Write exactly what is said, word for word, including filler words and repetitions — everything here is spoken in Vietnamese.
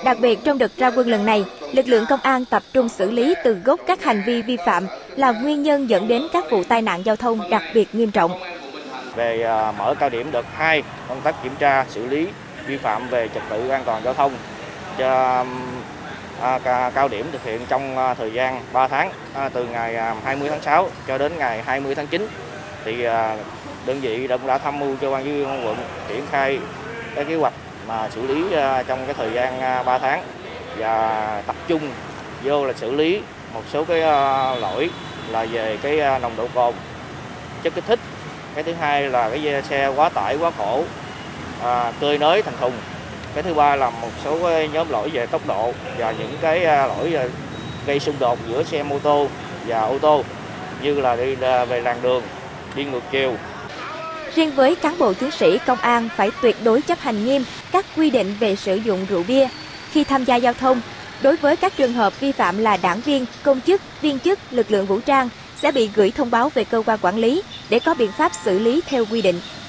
Đặc biệt trong đợt ra quân lần này, lực lượng công an tập trung xử lý từ gốc các hành vi vi phạm là nguyên nhân dẫn đến các vụ tai nạn giao thông đặc biệt nghiêm trọng. Về mở cao điểm đợt hai, công tác kiểm tra xử lý vi phạm về trật tự an toàn giao thông cho cao điểm thực hiện trong thời gian ba tháng, từ ngày hai mươi tháng sáu cho đến ngày hai mươi tháng chín. Thì đơn vị đã tham mưu cho ban chỉ huy quận triển khai cái kế hoạch mà xử lý trong cái thời gian ba tháng và tập trung vô là xử lý một số cái lỗi là về cái nồng độ cồn, chất kích thích. Cái thứ hai là cái xe quá tải quá khổ, à, cơi nới thành thùng. Cái thứ ba là một số cái nhóm lỗi về tốc độ và những cái lỗi gây xung đột giữa xe mô tô và ô tô, như là đi về làn đường, đi ngược chiều. Riêng với cán bộ chiến sĩ công an phải tuyệt đối chấp hành nghiêm các quy định về sử dụng rượu bia khi tham gia giao thông. Đối với các trường hợp vi phạm là đảng viên, công chức, viên chức, lực lượng vũ trang sẽ bị gửi thông báo về cơ quan quản lý để có biện pháp xử lý theo quy định.